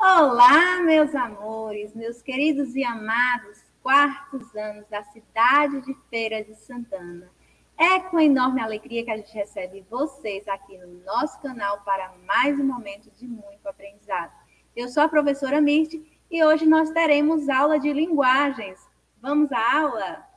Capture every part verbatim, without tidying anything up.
Olá, meus amores, meus queridos e amados quartos anos da cidade de Feira de Santana. É com enorme alegria que a gente recebe vocês aqui no nosso canal para mais um momento de muito aprendizado. Eu sou a professora Mirte e hoje nós teremos aula de linguagens. Vamos à aula?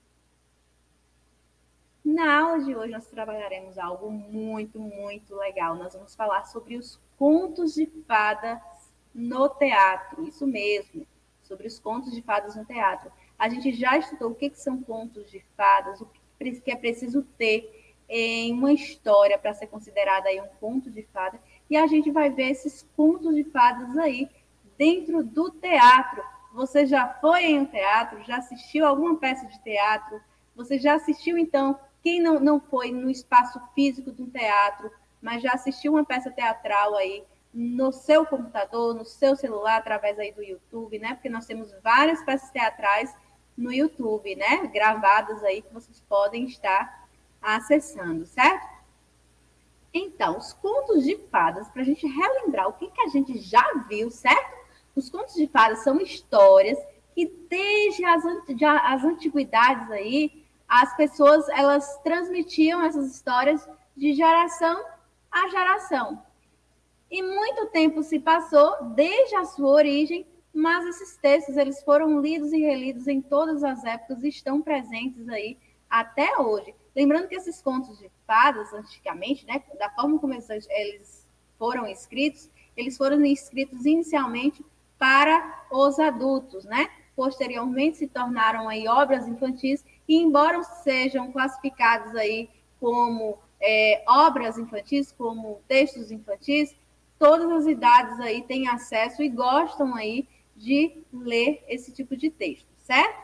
Na aula de hoje nós trabalharemos algo muito, muito legal. Nós vamos falar sobre os contos de fadas no teatro, isso mesmo, sobre os contos de fadas no teatro. A gente já estudou o que são contos de fadas, o que é preciso ter em uma história para ser considerada aí um conto de fada, e a gente vai ver esses contos de fadas aí dentro do teatro. Você já foi em um teatro? Já assistiu alguma peça de teatro? Você já assistiu, então, quem não, não foi no espaço físico de um teatro, mas já assistiu uma peça teatral aí, no seu computador, no seu celular, através aí do YouTube, né? Porque nós temos várias peças teatrais no YouTube, né? Gravadas aí que vocês podem estar acessando, certo? Então, os contos de fadas, para a gente relembrar o que, que a gente já viu, certo? Os contos de fadas são histórias que desde as, as antiguidades aí, as pessoas, elas transmitiam essas histórias de geração a geração. E muito tempo se passou desde a sua origem, mas esses textos eles foram lidos e relidos em todas as épocas e estão presentes aí até hoje. Lembrando que esses contos de fadas, antigamente, né, da forma como eles foram escritos, eles foram escritos inicialmente para os adultos, né? Posteriormente se tornaram aí obras infantis e, embora sejam classificados aí como é, obras infantis, como textos infantis, todas as idades aí têm acesso e gostam aí de ler esse tipo de texto, certo?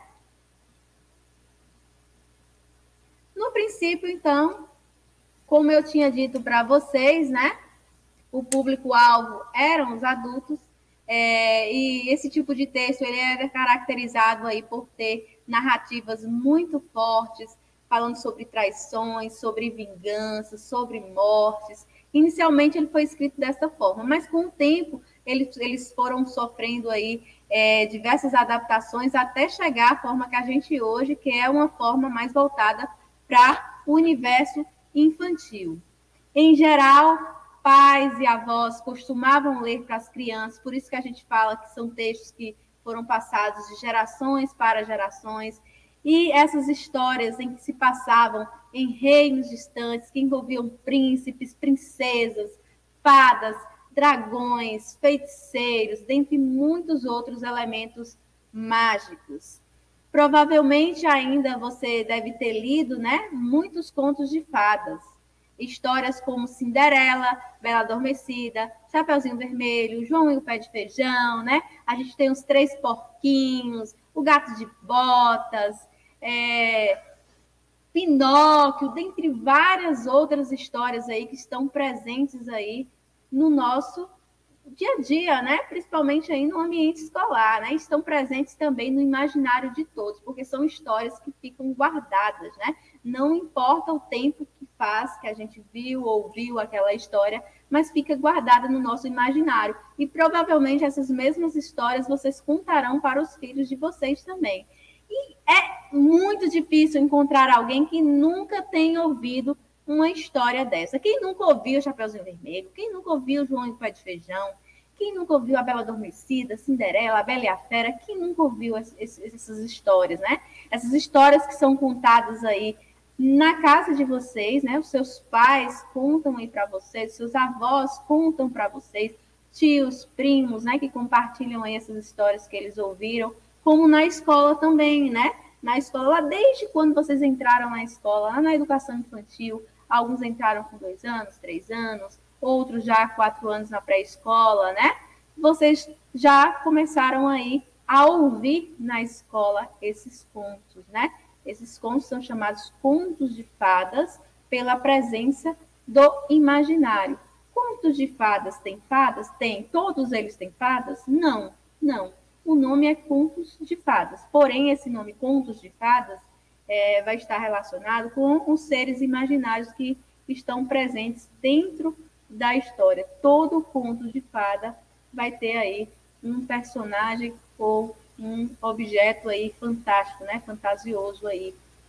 No princípio, então, como eu tinha dito para vocês, né? O público-alvo eram os adultos, é, e esse tipo de texto ele era caracterizado aí por ter narrativas muito fortes, falando sobre traições, sobre vingança, sobre mortes. Inicialmente ele foi escrito dessa forma, mas com o tempo eles, eles foram sofrendo aí é, diversas adaptações até chegar à forma que a gente hoje, que é uma forma mais voltada para o universo infantil. Em geral, pais e avós costumavam ler para as crianças, por isso que a gente fala que são textos que foram passados de gerações para gerações, e essas histórias em que se passavam em reinos distantes, que envolviam príncipes, princesas, fadas, dragões, feiticeiros, dentre muitos outros elementos mágicos. Provavelmente ainda você deve ter lido, né, muitos contos de fadas. Histórias como Cinderela, Bela Adormecida, Chapeuzinho Vermelho, João e o Pé de Feijão, né? A gente tem os Três Porquinhos, o Gato de Botas, é, Pinóquio, dentre várias outras histórias aí que estão presentes aí no nosso dia a dia, né? Principalmente aí no ambiente escolar, né? Estão presentes também no imaginário de todos, porque são histórias que ficam guardadas, né? Não importa o tempo que faz que a gente viu, ouviu aquela história, mas fica guardada no nosso imaginário. E provavelmente essas mesmas histórias vocês contarão para os filhos de vocês também. E é muito difícil encontrar alguém que nunca tenha ouvido uma história dessa. Quem nunca ouviu o Chapeuzinho Vermelho? Quem nunca ouviu o João e o Pé de Feijão? Quem nunca ouviu a Bela Adormecida, Cinderela, a Bela e a Fera? Quem nunca ouviu essas histórias, né? Essas histórias que são contadas aí na casa de vocês, né? Os seus pais contam aí para vocês, os seus avós contam para vocês, tios, primos, né? Que compartilham aí essas histórias que eles ouviram, como na escola também, né? Na escola, desde quando vocês entraram na escola, lá na educação infantil, alguns entraram com dois anos, três anos, outros já há quatro anos na pré-escola, né? Vocês já começaram aí a ouvir na escola esses contos, né? Esses contos são chamados contos de fadas pela presença do imaginário. Contos de fadas têm fadas? Tem. Todos eles têm fadas? Não, não. O nome é Contos de Fadas. Porém, esse nome Contos de Fadas é, vai estar relacionado com os seres imaginários que estão presentes dentro da história. Todo conto de fada vai ter aí um personagem ou um objeto aí fantástico, né? Fantasioso aí.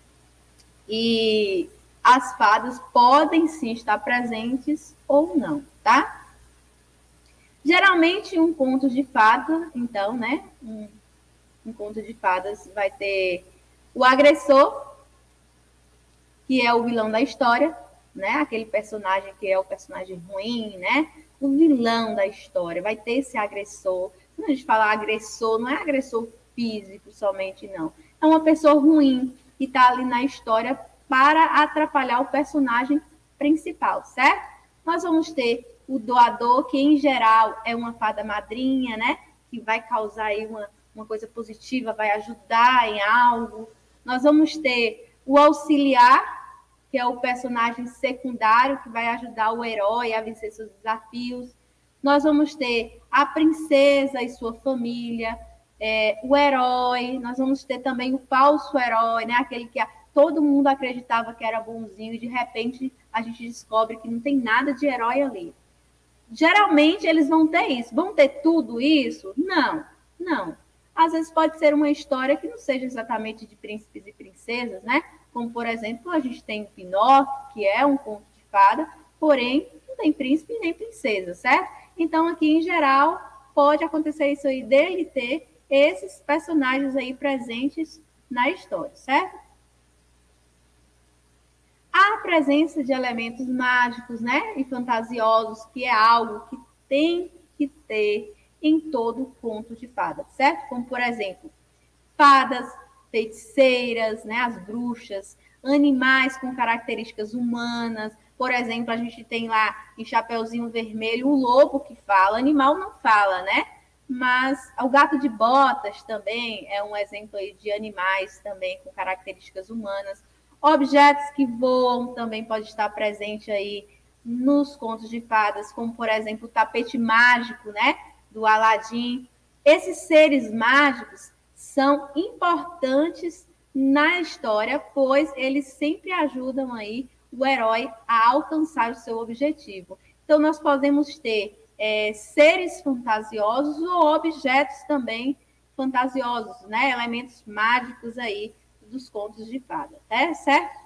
E as fadas podem sim estar presentes ou não, tá? Geralmente um conto de fada, então, né? Um, um conto de fadas vai ter o agressor, que é o vilão da história, né? Aquele personagem que é o personagem ruim, né? O vilão da história vai ter esse agressor. Quando a gente fala agressor, não é agressor físico somente, não. É uma pessoa ruim que está ali na história para atrapalhar o personagem principal, certo? Nós vamos ter o doador, que em geral é uma fada madrinha, né? Que vai causar aí uma, uma coisa positiva, vai ajudar em algo. Nós vamos ter o auxiliar, que é o personagem secundário que vai ajudar o herói a vencer seus desafios. Nós vamos ter a princesa e sua família, é, o herói, nós vamos ter também o falso herói, né? Aquele que todo mundo acreditava que era bonzinho e de repente a gente descobre que não tem nada de herói ali. Geralmente eles vão ter isso. Vão ter tudo isso? Não, não. Às vezes pode ser uma história que não seja exatamente de príncipes e princesas, né? Como, por exemplo, a gente tem o Pinóquio, que é um conto de fada, porém não tem príncipe nem princesa, certo? Então, aqui, em geral, pode acontecer isso aí, dele ter esses personagens aí presentes na história, certo? A presença de elementos mágicos, né, e fantasiosos, que é algo que tem que ter em todo conto de fadas, certo? Como, por exemplo, fadas, feiticeiras, né, as bruxas, animais com características humanas. Por exemplo, a gente tem lá em Chapeuzinho Vermelho o lobo que fala, animal não fala, né? Mas o gato de botas também é um exemplo aí de animais também com características humanas. Objetos que voam também pode estar presente aí nos contos de fadas, como, por exemplo, o tapete mágico, né, do Aladim. Esses seres mágicos são importantes na história, pois eles sempre ajudam aí o herói a alcançar o seu objetivo. Então, nós podemos ter é, seres fantasiosos ou objetos também fantasiosos, né? Elementos mágicos aí dos contos de fada, tá? Certo?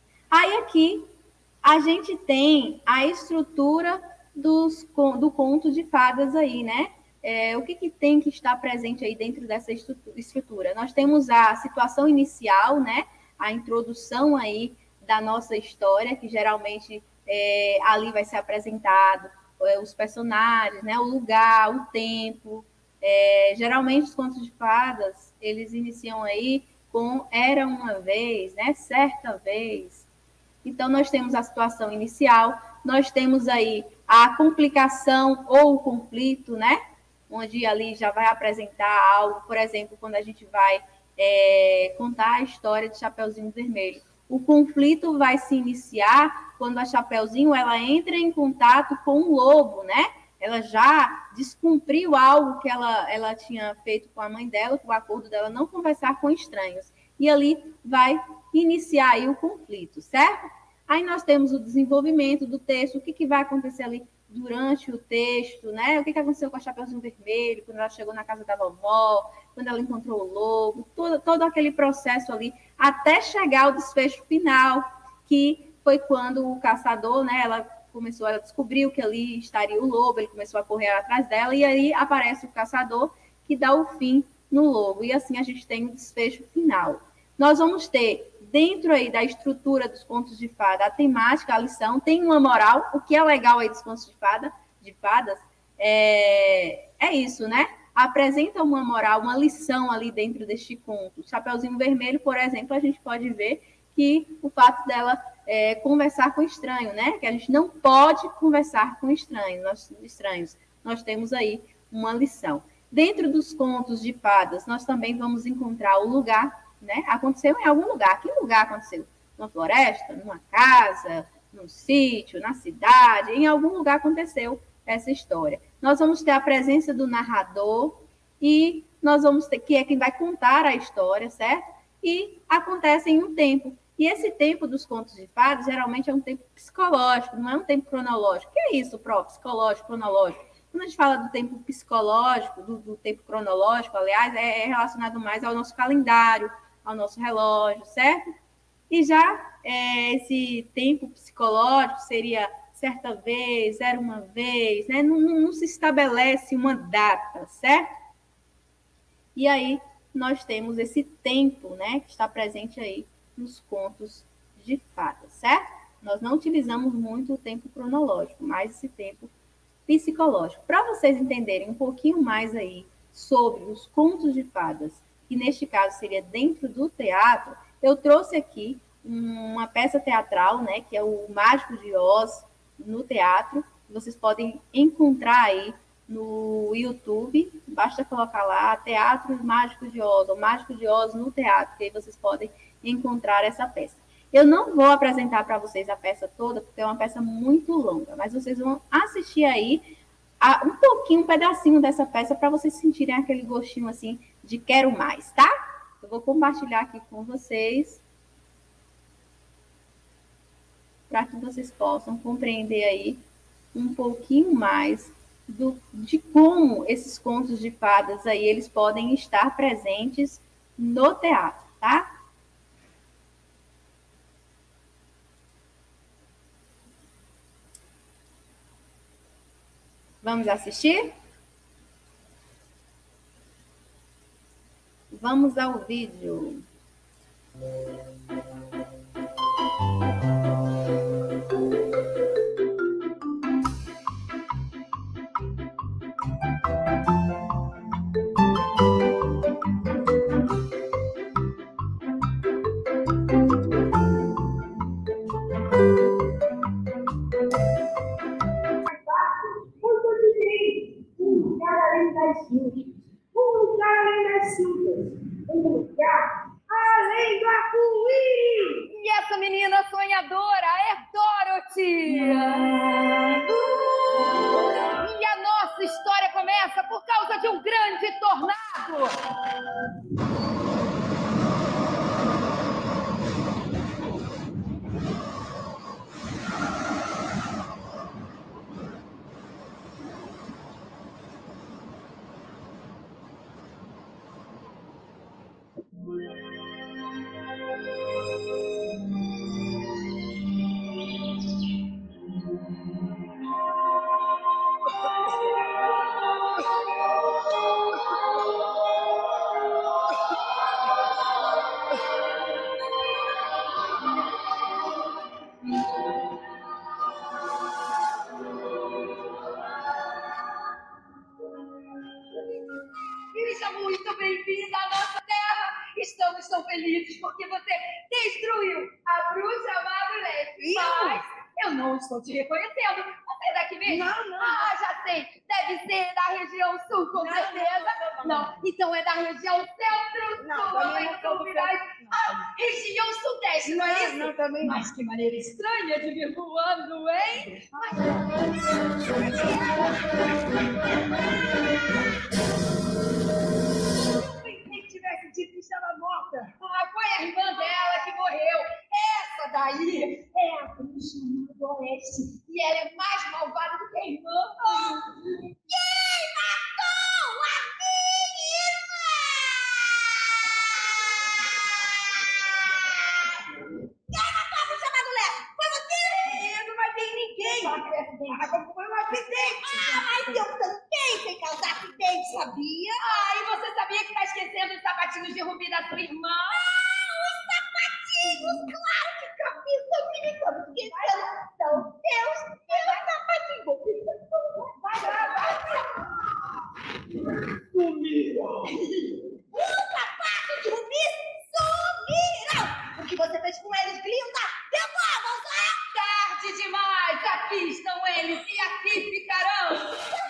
Aí aqui a gente tem a estrutura dos, do conto de fadas aí, né? É, o que, que tem que estar presente aí dentro dessa estrutura? Nós temos a situação inicial, né? A introdução aí da nossa história, que geralmente é, ali vai ser apresentado é, os personagens, né? O lugar, o tempo. É, geralmente os contos de fadas, eles iniciam aí com era uma vez, né? Certa vez. Então, nós temos a situação inicial, nós temos aí a complicação ou o conflito, né? Onde ali já vai apresentar algo, por exemplo, quando a gente vai é, contar a história de Chapeuzinho Vermelho. O conflito vai se iniciar quando a Chapeuzinho ela entra em contato com o lobo, né? Ela já descumpriu algo que ela, ela tinha feito com a mãe dela, com o acordo dela não conversar com estranhos. E ali vai iniciar aí o conflito, certo? Aí nós temos o desenvolvimento do texto, o que, que vai acontecer ali durante o texto, né? O que, que aconteceu com a Chapeuzinho Vermelho, quando ela chegou na casa da vovó, quando ela encontrou o lobo, todo, todo aquele processo ali, até chegar ao desfecho final, que foi quando o caçador, né, ela começou, ela descobriu que ali estaria o lobo, ele começou a correr atrás dela, e aí aparece o caçador que dá o fim no lobo, e assim a gente tem o desfecho final. Nós vamos ter, dentro aí da estrutura dos contos de fada, a temática, a lição, tem uma moral. O que é legal aí dos contos de fada, de fadas, é, é isso, né? Apresenta uma moral, uma lição ali dentro deste conto. Chapeuzinho Vermelho, por exemplo, a gente pode ver que o fato dela é, conversar com estranho, né? Que a gente não pode conversar com estranhos. Nós, estranhos. Nós temos aí uma lição. Dentro dos contos de fadas, nós também vamos encontrar o lugar, né? Aconteceu em algum lugar. Que lugar aconteceu? Numa floresta, numa casa, num sítio, na cidade, em algum lugar aconteceu essa história. Nós vamos ter a presença do narrador e nós vamos ter, que é quem vai contar a história, certo? E acontece em um tempo. E esse tempo dos contos de fadas, geralmente, é um tempo psicológico, não é um tempo cronológico. O que é isso, pró? Psicológico, cronológico? Quando a gente fala do tempo psicológico, do, do tempo cronológico, aliás, é, é relacionado mais ao nosso calendário, ao nosso relógio, certo? E já é, esse tempo psicológico seria certa vez, era uma vez, né? Não, não se estabelece uma data, certo? E aí nós temos esse tempo, né, que está presente aí nos contos de fadas, certo? Nós não utilizamos muito o tempo cronológico, mas esse tempo psicológico. Para vocês entenderem um pouquinho mais aí sobre os contos de fadas, que neste caso seria dentro do teatro, eu trouxe aqui uma peça teatral, né, que é o Mágico de Oz, no teatro. Vocês podem encontrar aí no YouTube, basta colocar lá Teatro Mágico de Oz, ou Mágico de Oz no teatro, que aí vocês podem encontrar essa peça. Eu não vou apresentar para vocês a peça toda, porque é uma peça muito longa, mas vocês vão assistir aí a, um pouquinho, um pedacinho dessa peça, para vocês sentirem aquele gostinho assim de quero mais, tá? Eu vou compartilhar aqui com vocês, para que vocês possam compreender aí um pouquinho mais do, de como esses contos de fadas aí, eles podem estar presentes no teatro, tá? Vamos assistir? Vamos ao vídeo. Um lugar além das cintas, um lugar além do arco-íris. E essa menina sonhadora é Dorothy. E a nossa história começa por causa de um grande tornado. Seja muito bem-vinda à nossa terra. Estamos tão felizes porque você destruiu a bruxa Madulete. Mas eu não estou te reconhecendo. Você é daqui mesmo? Não, não. Ah, já sei. Deve ser da região sul, com Não, certeza. não, não, não. Então é da região centro-sul. Não, também não São sou Mirais. Ah, região sudeste, não é isso? Não, também não. Mas que maneira estranha de vir voando, hein? Mas... Pensei que tivesse dito que estava morta. Ah, foi a irmã dela que morreu. Essa daí é a bruxa do Oeste. E ela é mais malvada do que a irmã. Ah, quem matou a menina? Quem matou a bruxa Madulete? Foi você? Eu não matei ninguém. Ah, Foi um acidente. Ah, mas eu também sei causar acidente, sabia? Ah, e você sabia que tá esquecendo os sapatinhos de rubi da sua irmã? Ah, os sapatinhos! Claro que cabeça menina, esquecendo. São meus, meus sapatinhos. Vai lá, vai. Sumiram. Os sapatos de rubi sumiram! O que você fez com eles, Glinda? Devolvam, é tarde demais! Aqui estão eles e aqui ficarão!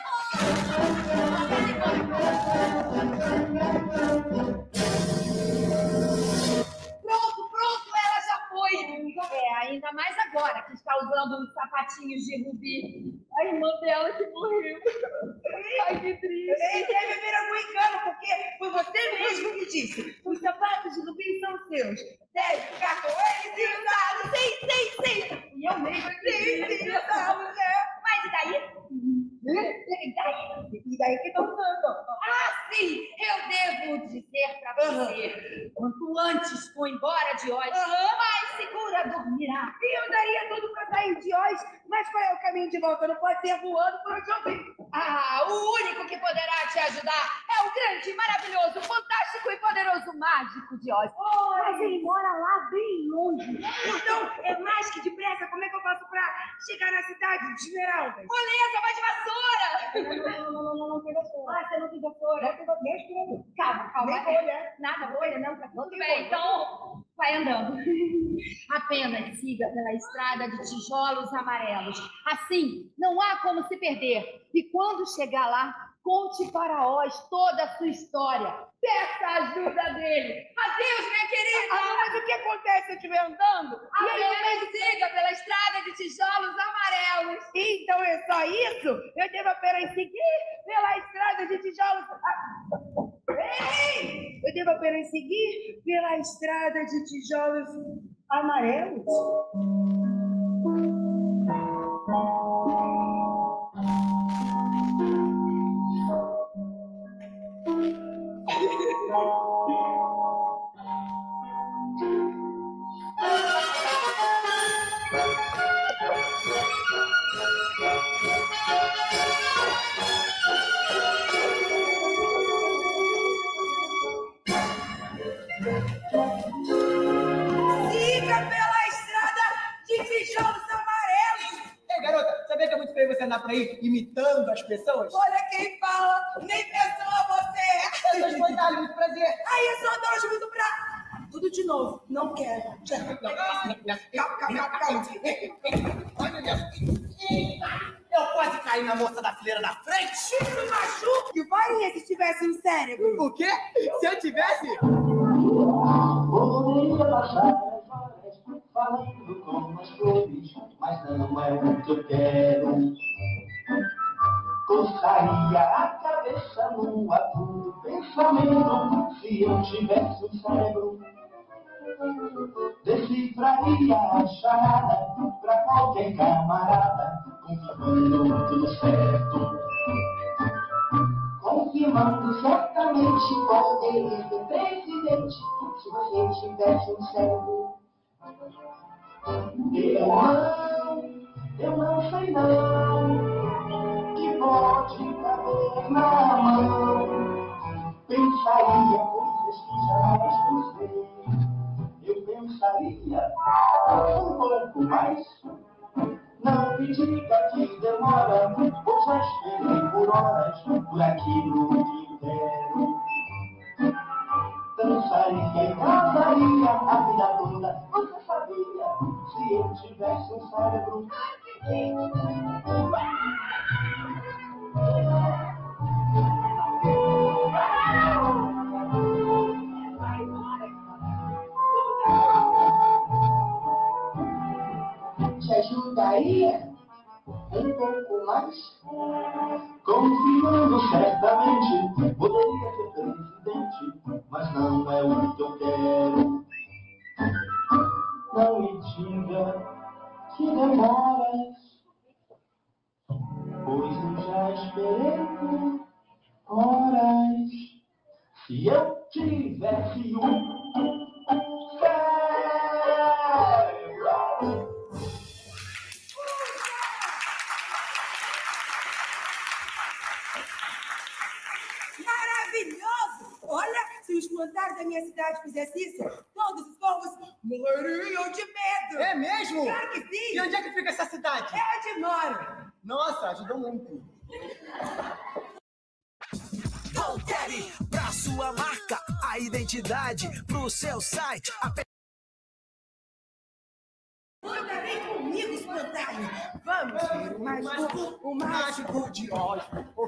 Pronto, pronto, ela já foi! É, ainda mais agora que está usando os sapatinhos de rubi. A irmã dela que morreu. Ai, que triste. Ele deve vir algum engano, porque foi você mesmo que disse. Os sapatos de rubi são seus. Deve ficar com eles e usá-los. Sim, sim, sim! E eu mesmo Sim, sim, usá-los, né? Mas e daí? E daí? E daí que estão dando. Ah, sim! Eu devo dizer pra você. Quanto antes for embora de hoje, mais segura dormirá. E eu daria tudo pra sair de hoje, mas qual é o caminho de volta? Não pode ser voando por onde eu vim. Ah, o único que poderá te ajudar é o grande, maravilhoso, fantástico e poderoso mágico de Oz. Mas ele mora lá bem longe. Então, é mais que depressa, como é que eu faço pra chegar na cidade de Esmeraldas? Moleza, vai de vassoura! Não, não, não, não, não tem vassoura. Ah, você não tem vassoura? Não tem vassoura, nem escrevo. Calma, calma. Nem bolha. Nada, bolha, não. Tá tudo bem, então vai andando. Apenas siga pela estrada de tijolos amarelos. Assim, não há como se perder. E quando chegar lá, conte para Oz toda a sua história. Peça a ajuda dele. Adeus, minha querida! Ah, mas o que acontece se eu estiver andando? E aí, apenas siga pela estrada de tijolos amarelos. Então é só isso? Eu devo apenas seguir pela estrada de tijolos... Ah. Ei! Eu devo apenas seguir pela estrada de tijolos amarelos? Siga pela estrada de tijolos amarelos! Ei, garota, sabia que é muito feio você andar por aí imitando as pessoas? Olha quem fala, nem pessoa você Eu sou espontâneo, muito prazer. Aí eu sou dois muito pra... Tudo de novo, não quero. Calma, calma, calma. Ai, meu Deus. Eu quase caí na moça da fileira da frente. Isso machuque, faria se tivesse um cérebro. O quê? Se eu tivesse? Poderia passar as horas falando com as flores, mas não é o que eu quero. Coçaria a cabeça num agudo pensamento, se eu tivesse um cérebro. Decifraria a charada pra qualquer camarada, confirmando tudo certo. Confirmando certamente poderia ser presidente se você tivesse um cérebro. Eu não, eu não sei não, que pode caber na mão. Pensaria coisas que jamais pensei. Eu pensaria um pouco mais. Não me diga que demora, pois já esperei por horas por aquilo que quero. Dançaria e casaria a vida toda. Você sabia, se eu tivesse um cérebro? Te ajudaria um pouco mais? Confiando certamente, poderia ser presidente, mas não é o que eu quero. Não me diga que demoras, pois eu já esperei por horas. Se eu tivesse um cérebro. Maravilhoso! Olha, se os espantalho da minha cidade fizesse isso, todos os povos morreriam de medo! É mesmo? Claro que sim! E onde é que fica essa cidade? É onde moro! Nossa, ajudou muito. Voltere pra sua marca, a identidade pro seu site. A... Anda bem comigo, espantalho! Vamos ver o mágico, o mágico de Oz!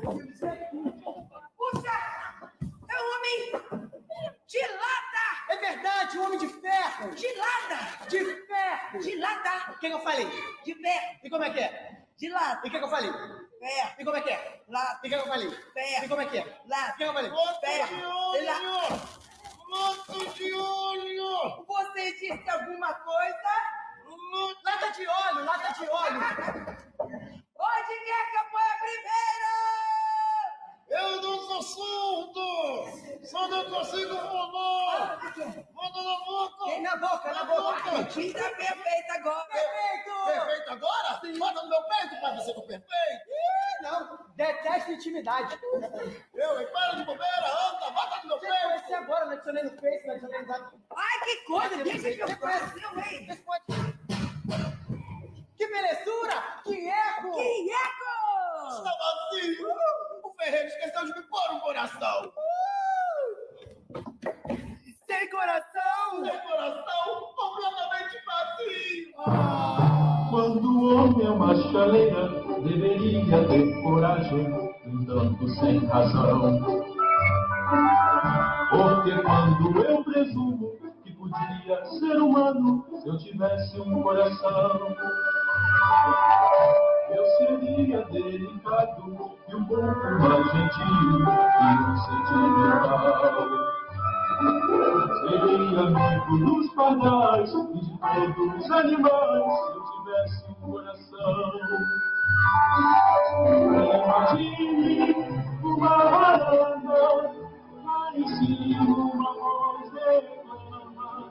Puxa! É um homem de lata! É verdade, um homem de ferro. De lata! De ferro. De lata! O que, que eu falei? De ferro! E como é que é? De lata! E o que, que eu falei? Ferro! E como é que é? Lata! E o que, que eu falei? Ferro! E como é que é? Lata! O que, que eu falei? Ferro! De lata! Lata de óleo! Você disse alguma coisa? Lata de óleo, lata de óleo! Onde quer que eu ponha surdo! Só não consigo falar! Manda na boca! Tem na boca, na boca! Mentira perfeita agora! Perfeito! Perfeito agora? Sim. Manda no meu peito pra você com perfeito! Ih, não! Detesto intimidade! Eu, hein? Para de bobeira! Anda! Bota no meu peito! Eu conheci agora, não adicionei no Face, não adicionei no Zap. Ai, que coisa! Deixa que eu faço, hein? Que belezura! Que eco! Que eco! Está vazio! O Ferreiro esqueceu de me pôr um coração! Sem coração! Sem coração! Completamente vazio! Quando o homem é uma chaleira, deveria ter coragem, andando sem razão. Porque quando eu presumo que podia ser humano, se eu tivesse um coração, eu seria delicado e um pouco mais gentil e um sentimental. Seria amigo dos pardais e de todos os animais se eu tivesse um coração. Imagine uma varanda, lá em cima uma voz reclama.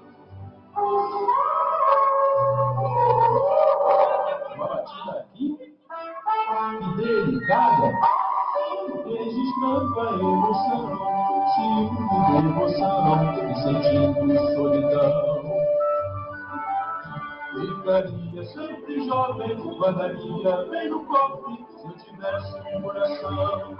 Uma batida aqui, que delicada, registrando a emoção. Ciúme, devoção e sentindo solidão. Ficaria sempre jovem, guardaria bem no cofre se eu tivesse um coração.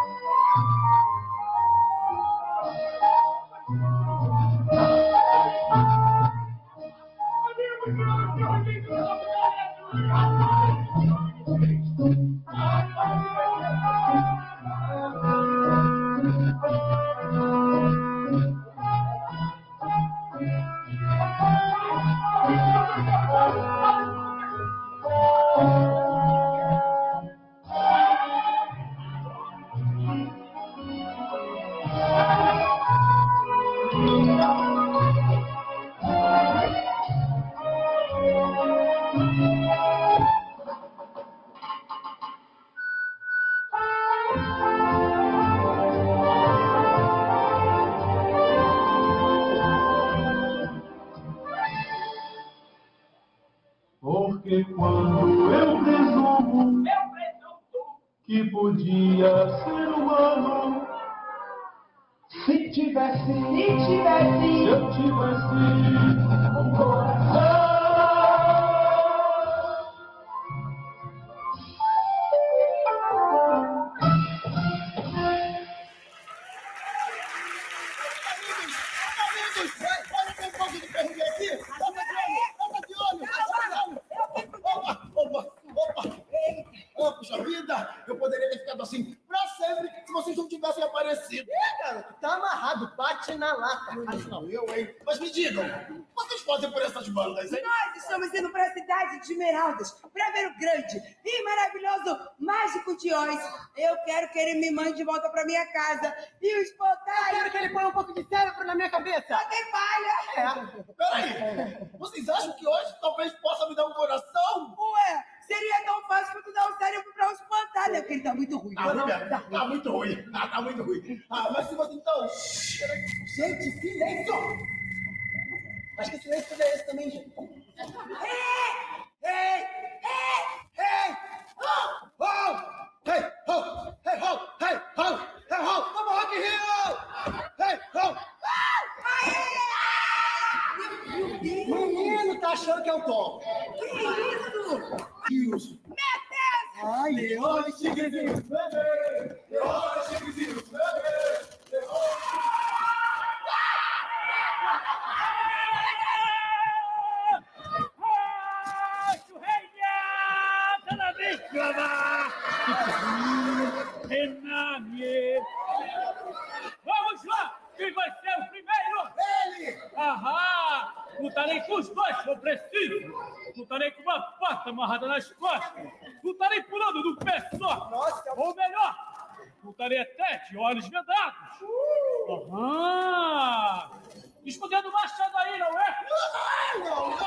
Porque quando eu presumo que podia ser humano, se tivesse, se tivesse, se eu tivesse um coração. Puxa vida, eu poderia ter ficado assim pra sempre se vocês não tivessem aparecido. Ih, garoto, tá amarrado, bate na lata. Mas não, eu, hein? Mas me digam, vocês fazem por essas bandas, hein? Nós estamos indo para a cidade de Esmeraldas para ver o grande e maravilhoso Mágico de Oz. Eu quero que ele me mande de volta para minha casa e o espantalho. Eu quero que ele ponha um pouco de cérebro na minha cabeça. Só tem falha. É. Peraí, vocês acham que hoje talvez possa me dar um coração? Ué, seria tão fácil quanto dar um cérebro para um espantalho, porque ele tá muito ruim. Ah, não, tá, tá muito ruim. Ah, tá muito ruim. Ah, mas se você então... Gente, silêncio! Acho que silêncio é esse também, gente. Ei! Ei! Ei! Ei! Oh! Oh! Hey! Ho! Hey! Ho! Hey! Ho! Hey! Ho! Vamos, Rock in Rio! Hey! Ho! O menino tá achando que é o Tom. Que isso? Deus! Meu Deus! Ai, Deus, chiquezinho, bebê! Deus, chiquezinho, bebê! Vamos lá! Quem vai ser o primeiro? Ele! Ahá! Lutarei com os dois, se eu preciso! Lutarei com uma pata amarrada nas costas! Lutarei pulando do pé só! Nossa, ou melhor, lutarei até de olhos vedados! Aham! Escondendo o machado aí, não é? Não, não, não!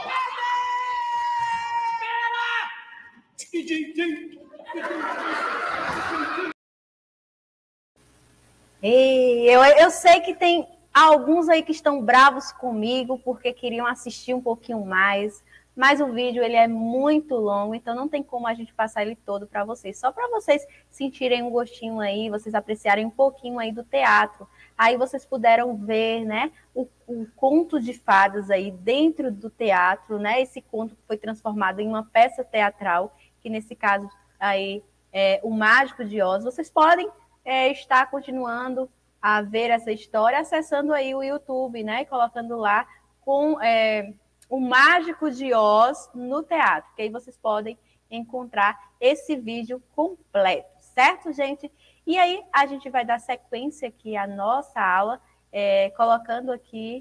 Espera! E eu, eu sei que tem alguns aí que estão bravos comigo porque queriam assistir um pouquinho mais, mas o vídeo ele é muito longo, então não tem como a gente passar ele todo para vocês. Só para vocês sentirem um gostinho aí, vocês apreciarem um pouquinho aí do teatro. Aí vocês puderam ver, né, o, o conto de fadas aí dentro do teatro, né? Esse conto foi transformado em uma peça teatral, que nesse caso aí é O Mágico de Oz. Vocês podem é, estar continuando a ver essa história acessando aí o YouTube, né? E colocando lá com é, O Mágico de Oz no teatro, que aí vocês podem encontrar esse vídeo completo, certo, gente? E aí a gente vai dar sequência aqui à nossa aula, é, colocando aqui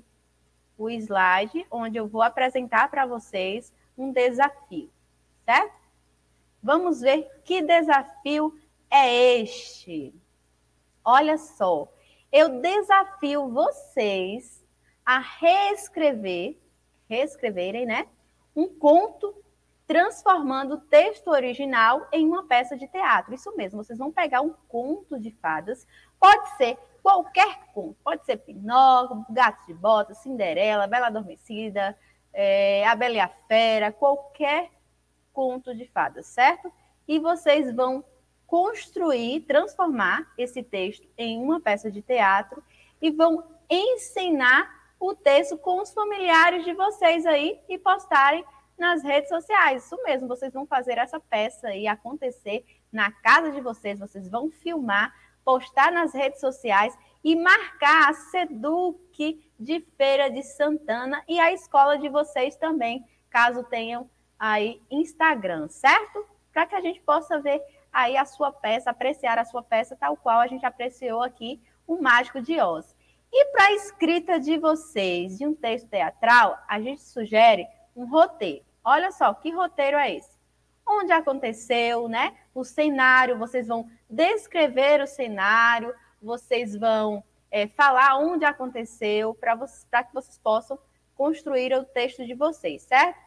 o slide, onde eu vou apresentar para vocês um desafio, certo? Vamos ver que desafio é este. Olha só, eu desafio vocês a reescrever, reescreverem, né, um conto transformando o texto original em uma peça de teatro. Isso mesmo, vocês vão pegar um conto de fadas, pode ser qualquer conto, pode ser Pinóquio, Gato de Botas, Cinderela, Bela Adormecida, é, A Bela e a Fera, qualquer conto de fadas, certo? E vocês vão construir, transformar esse texto em uma peça de teatro e vão ensinar o texto com os familiares de vocês aí e postarem nas redes sociais. Isso mesmo, vocês vão fazer essa peça aí acontecer na casa de vocês, vocês vão filmar, postar nas redes sociais e marcar a Seduc de Feira de Santana e a escola de vocês também, caso tenham aí Instagram, certo? Para que a gente possa ver aí a sua peça, apreciar a sua peça tal qual a gente apreciou aqui O Mágico de Oz. E para a escrita de vocês de um texto teatral, a gente sugere um roteiro. Olha só, que roteiro é esse? Onde aconteceu, né? O cenário, vocês vão descrever o cenário, vocês vão é, falar onde aconteceu, para que vocês possam construir o texto de vocês, certo?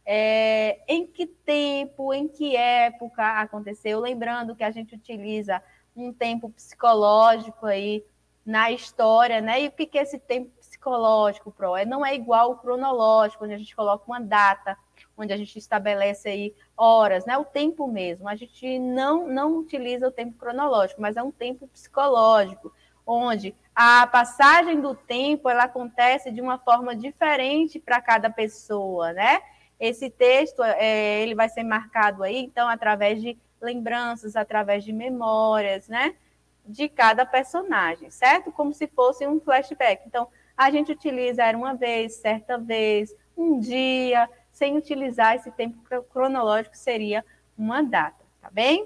É, em que tempo, em que época aconteceu? Lembrando que a gente utiliza um tempo psicológico aí na história, né? E o que é esse tempo psicológico, Pro? É, não é igual ao cronológico, onde a gente coloca uma data, onde a gente estabelece aí horas, né? O tempo mesmo. A gente não, não utiliza o tempo cronológico, mas é um tempo psicológico, onde a passagem do tempo ela acontece de uma forma diferente para cada pessoa, né? Esse texto é, ele vai ser marcado aí, então, através de lembranças, através de memórias, né? De cada personagem, certo? Como se fosse um flashback. Então, a gente utiliza era uma vez, certa vez, um dia, sem utilizar esse tempo cronológico, seria uma data, tá bem?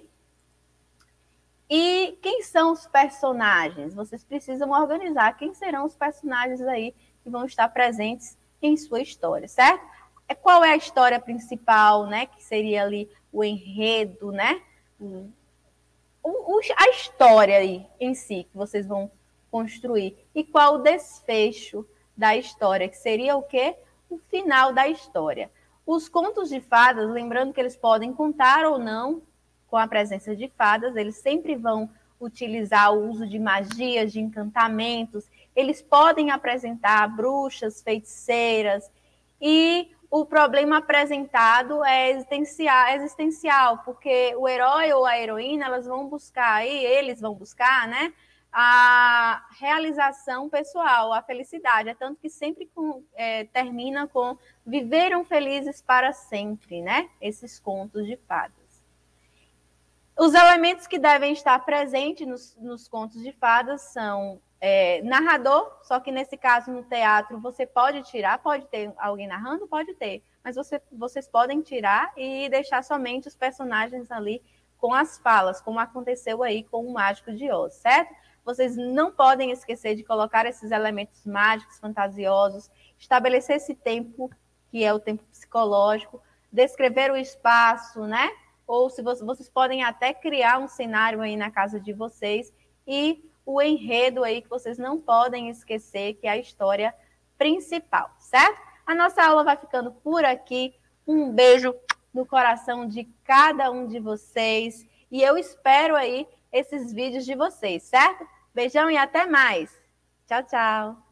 E quem são os personagens? Vocês precisam organizar quem serão os personagens aí que vão estar presentes em sua história, certo? Qual é a história principal, né? Que seria ali o enredo, né? O, o, a história aí em si que vocês vão construir. E qual o desfecho da história, que seria o quê? O final da história. Os contos de fadas, lembrando que eles podem contar ou não com a presença de fadas, eles sempre vão utilizar o uso de magias, de encantamentos, eles podem apresentar bruxas, feiticeiras, e o problema apresentado é existencial, existencial, porque o herói ou a heroína, elas vão buscar aí, eles vão buscar, né, a realização pessoal, a felicidade. É tanto que sempre com, é, termina com viveram felizes para sempre, né? Esses contos de fadas. Os elementos que devem estar presentes nos, nos contos de fadas são é, narrador, só que nesse caso no teatro você pode tirar, pode ter alguém narrando, pode ter, mas você, vocês podem tirar e deixar somente os personagens ali com as falas, como aconteceu aí com o Mágico de Oz, certo? Vocês não podem esquecer de colocar esses elementos mágicos, fantasiosos, estabelecer esse tempo, que é o tempo psicológico, descrever o espaço, né? Ou se vocês, vocês podem até criar um cenário aí na casa de vocês e o enredo aí que vocês não podem esquecer, que é a história principal, certo? A nossa aula vai ficando por aqui. Um beijo no coração de cada um de vocês e eu espero aí esses vídeos de vocês, certo? Beijão e até mais. Tchau, tchau.